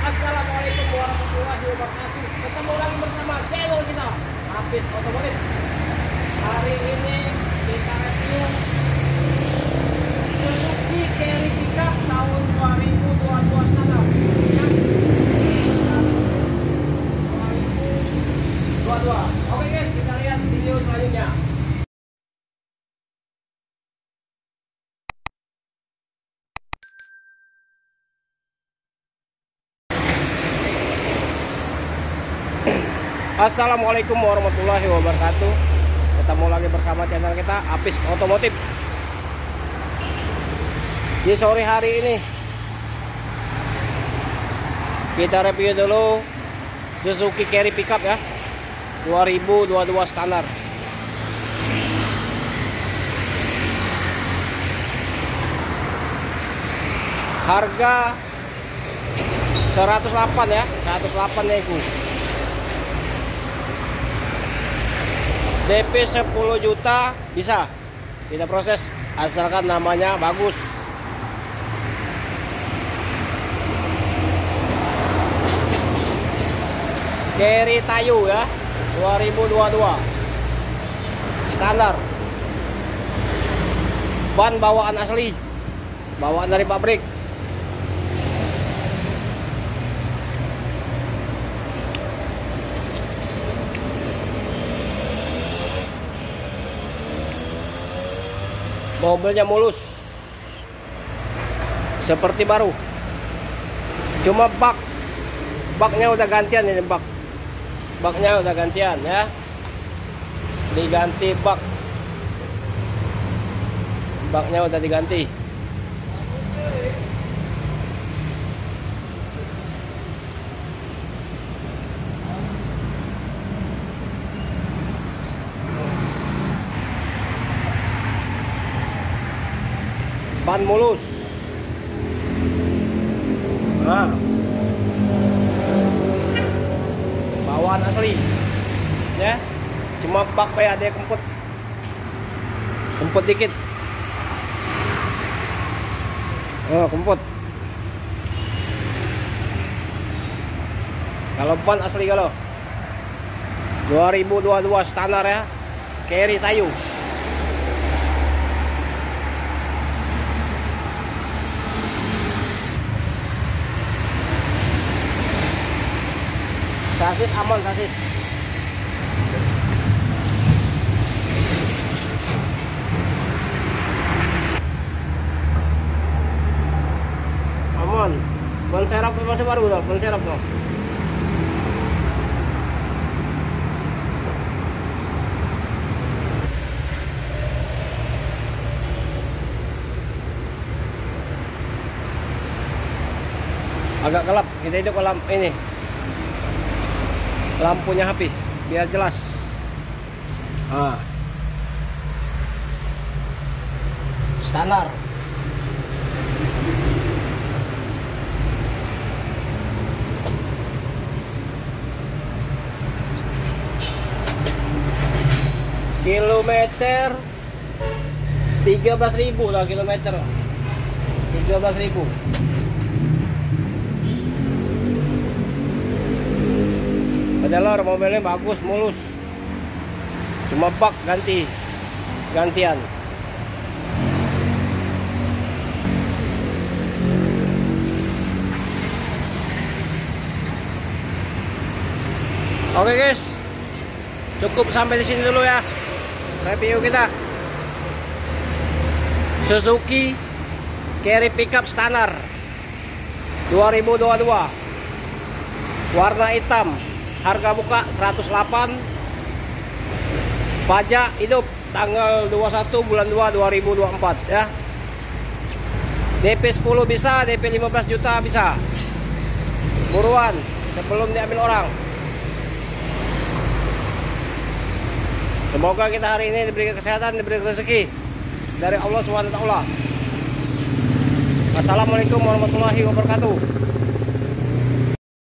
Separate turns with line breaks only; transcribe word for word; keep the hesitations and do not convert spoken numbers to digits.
Assalamualaikum warahmatullahi wabarakatuh. Ketemu lagi bersama channel kita Apis Otomotif. Hari ini kita review Suzuki Carry Pickup tahun dua ribu dua puluh dua standar ya. dua ribu dua puluh dua. Oke guys, kita lihat video selanjutnya. Assalamualaikum warahmatullahi wabarakatuh. Ketemu lagi bersama channel kita Apis Otomotif. Di sore hari ini kita review dulu Suzuki Carry Pickup ya, dua ribu dua puluh dua standar. Harga seratus delapan ya, seratus delapan nego. D P sepuluh juta bisa kita proses asalkan namanya bagus. Carry Tayu ya, dua ribu dua puluh dua standar. Ban bawaan asli, bawaan dari pabrik. Mobilnya mulus seperti baru, cuma bak baknya udah gantian ini, bak baknya udah gantian ya, diganti bak baknya udah diganti. Ban mulus. Nah, bawaan asli ya, cuma bak kayak ada kemput kemput dikit. Oh, kemput. Kalau ban asli, kalau dua ribu dua puluh dua standar ya, Carry Tayu. Sasis aman, sasis. Aman. Ban serap masih baru tuh, ban serap tuh. Agak gelap, kita hidup kolam ini. Lampunya H P biar jelas. Ah, standar. Kilometer tiga belas ribu lah, kilometer tiga belas ribu. Adalah mobilnya bagus, mulus, cuma bak ganti gantian. Oke guys, cukup sampai di sini dulu ya review kita Suzuki Carry Pickup standar dua ribu dua puluh dua, warna hitam. Harga buka seratus delapan, pajak hidup tanggal dua puluh satu bulan dua dua ribu dua puluh empat ya. D P sepuluh bisa, D P lima belas juta bisa. Buruan sebelum diambil orang. Semoga kita hari ini diberi kesehatan, diberi rezeki dari Allah subhanahu wa taala. Assalamualaikum warahmatullahi wabarakatuh.